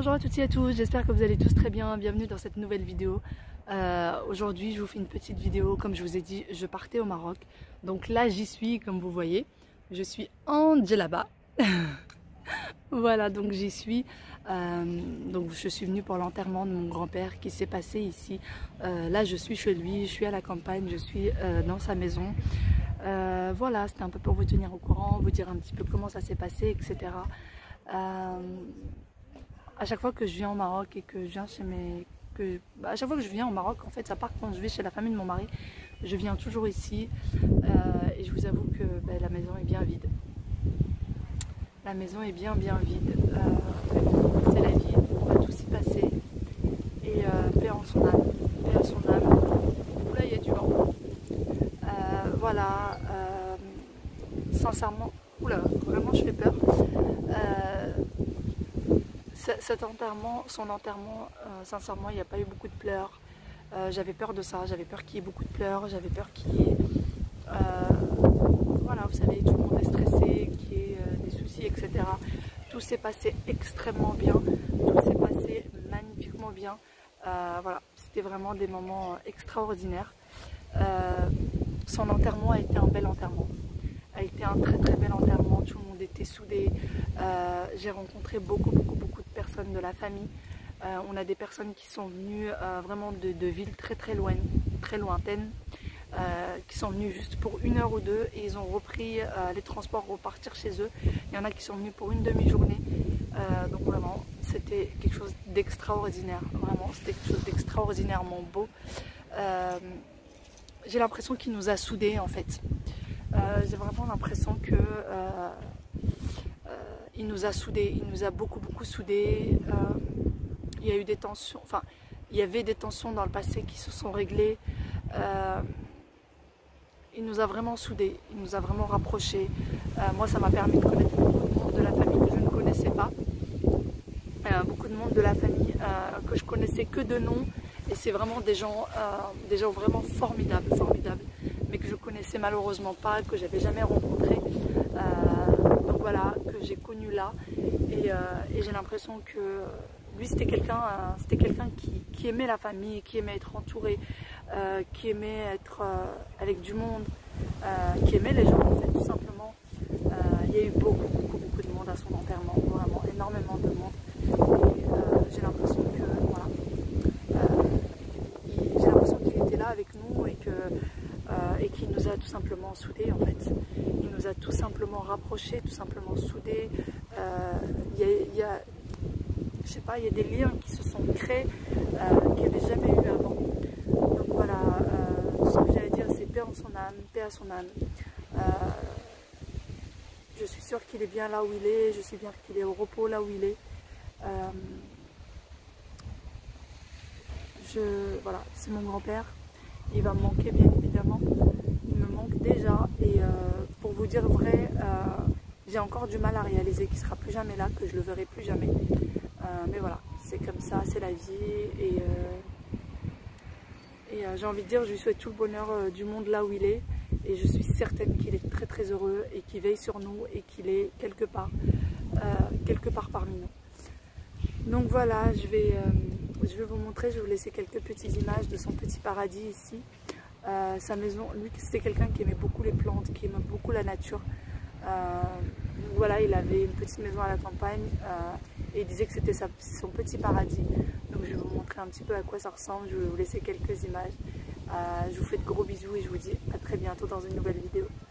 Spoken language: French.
Bonjour à toutes et à tous, j'espère que vous allez tous très bien, bienvenue dans cette nouvelle vidéo. Aujourd'hui je vous fais une petite vidéo, comme je vous ai dit, je partais au Maroc. Donc là j'y suis, comme vous voyez, je suis en djellaba. Voilà, donc j'y suis. Donc je suis venue pour l'enterrement de mon grand-père qui s'est passé ici. Là je suis chez lui, je suis à la campagne, je suis dans sa maison. Voilà, c'était un peu pour vous tenir au courant, vous dire un petit peu comment ça s'est passé, etc. À chaque fois que je viens au Maroc et que je viens chez à chaque fois que je viens au Maroc, en fait, ça part quand je vais chez la famille de mon mari, je viens toujours ici et je vous avoue que la maison est bien vide. La maison est bien vide. C'est la vie, on va tous y passer. Et paix en son âme, paix à son âme. Oula, il y a du vent. Voilà, sincèrement, oula, vraiment je fais peur. Cet enterrement, son enterrement, sincèrement, il n'y a pas eu beaucoup de pleurs. J'avais peur de ça, j'avais peur qu'il y ait beaucoup de pleurs, j'avais peur qu'il y ait... voilà, vous savez, tout le monde est stressé, qu'il y ait des soucis, etc. Tout s'est passé extrêmement bien, tout s'est passé magnifiquement bien. Voilà, c'était vraiment des moments extraordinaires. Son enterrement a été un bel enterrement. A été un très bel enterrement, tout le monde était soudé. J'ai rencontré beaucoup de personnes de la famille. On a des personnes qui sont venues vraiment de villes très lointaines, qui sont venues juste pour 1 heure ou 2 et ils ont repris les transports pour repartir chez eux. Il y en a qui sont venus pour une demi-journée. Donc vraiment, c'était quelque chose d'extraordinaire. Vraiment, c'était quelque chose d'extraordinairement beau. J'ai l'impression qu'il nous a soudés en fait. J'ai vraiment l'impression que il nous a soudés, il nous a beaucoup soudés. Il y a eu des tensions, enfin il y avait des tensions dans le passé qui se sont réglées. Il nous a vraiment soudés, il nous a vraiment rapprochés. Moi ça m'a permis de connaître beaucoup de monde de la famille que je ne connaissais pas. Beaucoup de monde de la famille que je connaissais que de nom. Et c'est vraiment des gens vraiment formidables, mais que je connaissais malheureusement pas, que j'avais jamais rencontré. Donc voilà, que j'ai connu là. Et j'ai l'impression que lui c'était quelqu'un qui aimait la famille, qui aimait être entouré, qui aimait être avec du monde, qui aimait les gens en fait, tout simplement. Il y a eu beaucoup de monde à son enterrement, vraiment énormément de monde. Et j'ai l'impression que voilà. J'ai l'impression qu'il était là avec nous et qu'il nous a tout simplement soudés en fait. Il nous a tout simplement rapprochés, tout simplement soudés. Je sais pas, il y a des liens qui se sont créés qu'il n'y avait jamais eu avant. Donc voilà, tout ce que j'allais dire c'est paix en son âme, paix à son âme. Je suis sûre qu'il est bien là où il est, je suis bien qu'il est au repos là où il est. Voilà, c'est mon grand-père, il va me manquer bien évidemment, il me manque déjà et pour vous dire vrai, j'ai encore du mal à réaliser qu'il ne sera plus jamais là, que je le verrai plus jamais, mais voilà, c'est comme ça, c'est la vie et j'ai envie de dire, je lui souhaite tout le bonheur du monde là où il est et je suis certaine qu'il est très heureux et qu'il veille sur nous et qu'il est quelque part parmi nous. Donc voilà, je vais vous montrer, je vais vous laisser quelques petites images de son petit paradis ici. Sa maison, lui c'était quelqu'un qui aimait beaucoup les plantes, qui aimait beaucoup la nature. Donc voilà, il avait une petite maison à la campagne et il disait que c'était son petit paradis. Donc je vais vous montrer un petit peu à quoi ça ressemble, je vais vous laisser quelques images. Je vous fais de gros bisous et je vous dis à très bientôt dans une nouvelle vidéo.